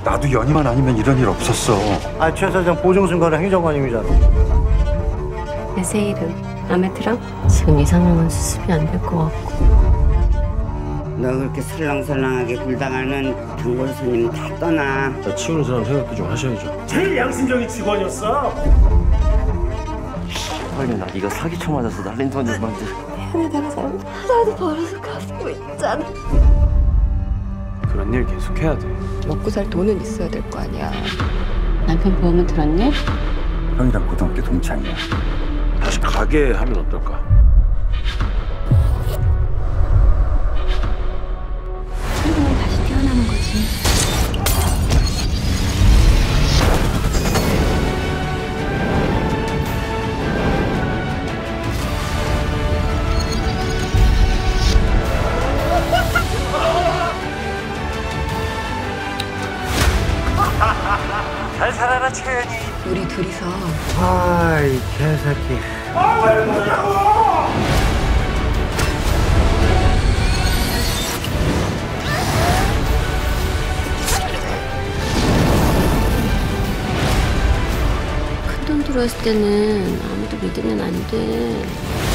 나도 연희만 아니면 이런 일 없었어. 최 사장 보증승가는 행정관님이잖아. 내 새 이름 마음에 들어? 지금 이 상황은 수습이 안 될 것 같고. 너 그렇게 설렁설렁하게 굴당하는 단골 손님 다 떠나. 치우는 사람 생각도 좀 하셔야죠. 제일 양심적인 직원이었어. 빨리 나 네가 사기쳐 맞아서 날린 돈 얼마인데. 미안해, 내가 잘못 하나도 버릇을 가지고 있잖아. 그런 일 계속 해야 돼. 먹고 살 돈은 있어야 될 거 아니야. 남편 보험은 들었니? 형이랑 고등학교 동창이야. 다시 가게 하면 어떨까? 한동안 다시 태어나는 거지. 잘 살아라 최연이. 우리 둘이서 이 개새끼. 왜 그러냐고. 큰돈 들어왔을 때는 아무도 믿으면 안 돼.